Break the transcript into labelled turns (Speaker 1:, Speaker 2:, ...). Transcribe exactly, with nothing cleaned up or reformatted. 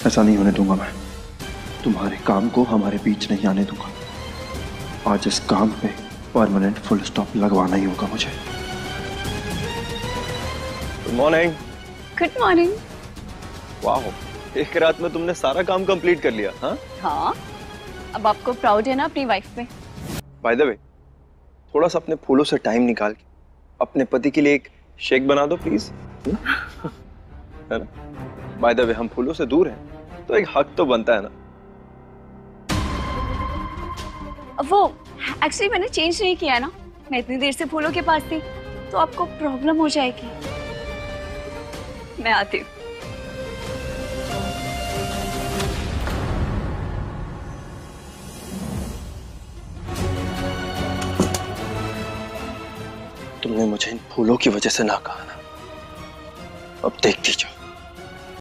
Speaker 1: ऐसा नहीं होने दूंगा मैं। तुम्हारे काम को हमारे बीच नहीं आने दूंगा। आज इस काम पे परमानेंट फुल स्टॉप लगवाना ही होगा मुझे।
Speaker 2: Good morning.
Speaker 3: Good morning.
Speaker 2: वाह, एक रात में तुमने सारा काम कंप्लीट कर लिया। हाँ
Speaker 3: हाँ, अब आपको प्राउड है ना अपनी वाइफ पे।
Speaker 2: बाय द वे, थोड़ा सा अपने फूलों से टाइम निकाल के अपने पति के लिए एक शेक बना दो प्लीज। है ना? बाय द वे, हम फूलों से दूर हैं तो एक हक तो बनता है ना।
Speaker 3: वो एक्चुअली मैंने चेंज नहीं किया ना, मैं इतनी देर से फूलों के पास थी तो आपको प्रॉब्लम हो जाएगी। मैं आती हूँ।
Speaker 2: तुमने मुझे इन फूलों की वजह से ना कहा ना, अब देखती जाओ।